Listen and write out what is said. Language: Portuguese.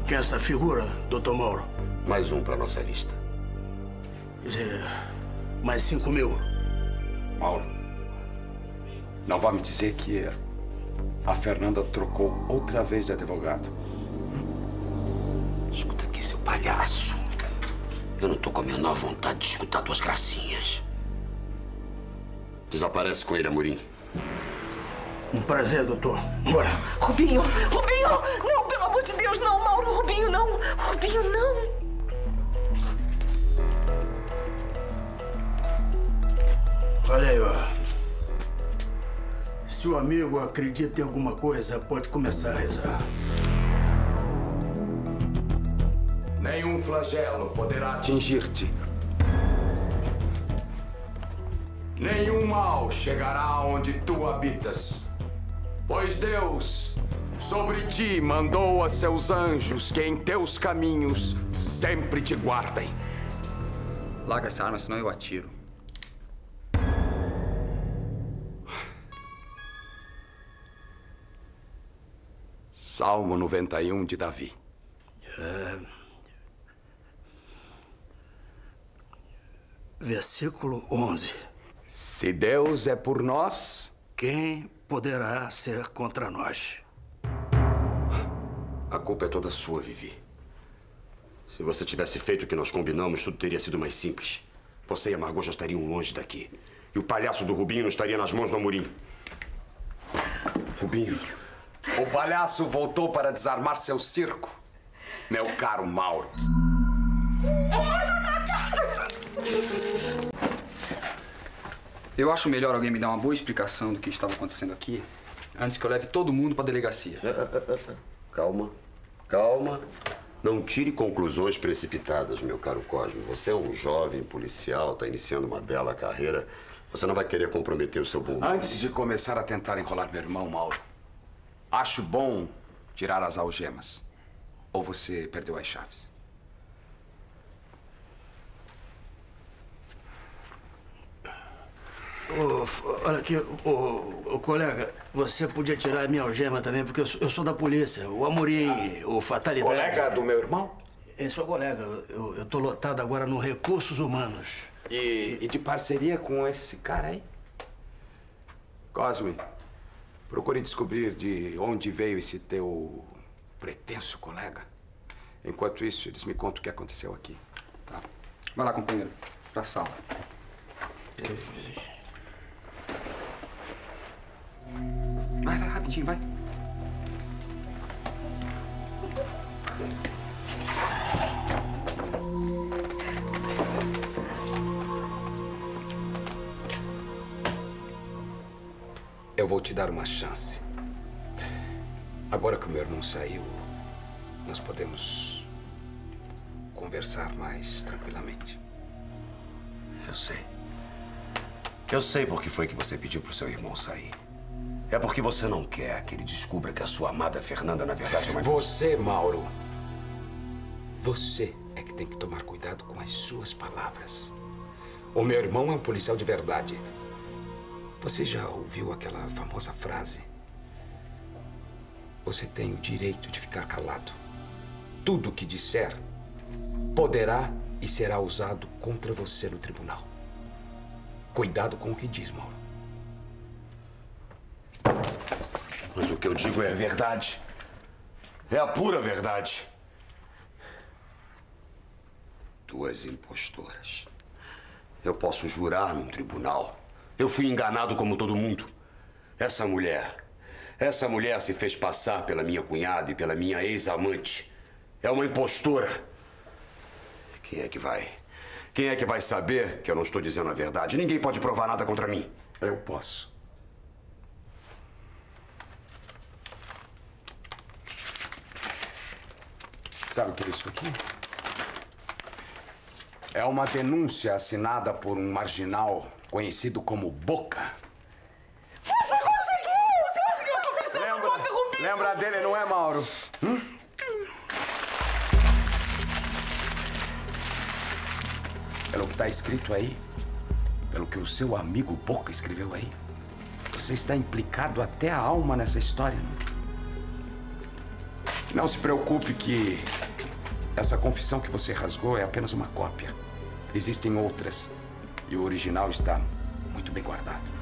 Quem é essa figura, Dr. Mauro? Mais um para nossa lista. Quer dizer, mais 5 mil. Mauro, não vá me dizer que a Fernanda trocou outra vez de advogado. Escuta aqui, seu palhaço. Eu não tô com a menor vontade de escutar tuas gracinhas. Desaparece com ele, Amorim. Um prazer, doutor. Bora. Rubinho! Rubinho! Não, pelo amor de Deus, não, Mauro! Rubinho, não! Rubinho, não! Olha aí, ó. Se o amigo acredita em alguma coisa, pode começar a rezar. Nenhum flagelo poderá atingir-te. Nenhum mal chegará onde tu habitas. Pois Deus, sobre ti, mandou a seus anjos que em teus caminhos sempre te guardem. Larga essa arma, senão eu atiro. Salmo 91 de Davi. Versículo 11. Se Deus é por nós, quem poderá ser contra nós? A culpa é toda sua, Vivi. Se você tivesse feito o que nós combinamos, tudo teria sido mais simples. Você e a Margot já estariam longe daqui. E o palhaço do Rubinho não estaria nas mãos do Amorim. Rubinho. O palhaço voltou para desarmar seu circo, meu caro Mauro. Eu acho melhor alguém me dar uma boa explicação do que estava acontecendo aqui, antes que eu leve todo mundo para a delegacia. Calma, calma. Não tire conclusões precipitadas, meu caro Cosme. Você é um jovem policial, está iniciando uma bela carreira. Você não vai querer comprometer o seu bom nome. Antes de começar a tentar enrolar meu irmão, Mauro, acho bom tirar as algemas. Ou você perdeu as chaves? Olha aqui, colega, você podia tirar a minha algema também, porque eu sou da polícia. O Amorim, o Fatalidade... Colega do meu irmão? É seu colega. Eu tô lotado agora no Recursos Humanos. E de parceria com esse cara aí? Cosme, procure descobrir de onde veio esse teu pretenso colega. Enquanto isso, eles me contam o que aconteceu aqui. Tá. Vai lá, companheiro. Pra sala. Vai, rapidinho, vai. Eu vou te dar uma chance. Agora que o meu irmão saiu, nós podemos conversar mais tranquilamente. Eu sei. Eu sei por que foi que você pediu pro seu irmão sair. É porque você não quer que ele descubra que a sua amada Fernanda, na verdade, é uma... Você, Mauro. Você é que tem que tomar cuidado com as suas palavras. O meu irmão é um policial de verdade. Você já ouviu aquela famosa frase? Você tem o direito de ficar calado. Tudo o que disser poderá e será usado contra você no tribunal. Cuidado com o que diz, Mauro. Mas o que eu digo é a verdade. É a pura verdade. Duas impostoras. Eu posso jurar num tribunal. Eu fui enganado como todo mundo. Essa mulher se fez passar pela minha cunhada e pela minha ex-amante. É uma impostora. Quem é que vai saber que eu não estou dizendo a verdade? Ninguém pode provar nada contra mim. Eu posso. Sabe o que é isso aqui? É uma denúncia assinada por um marginal conhecido como Boca. Você conseguiu confessar com Boca, Rubinho! Lembra dele, não é, Mauro? Pelo que está escrito aí, pelo que o seu amigo Boca escreveu aí, você está implicado até a alma nessa história. Não se preocupe que essa confissão que você rasgou é apenas uma cópia. Existem outras. E o original está muito bem guardado.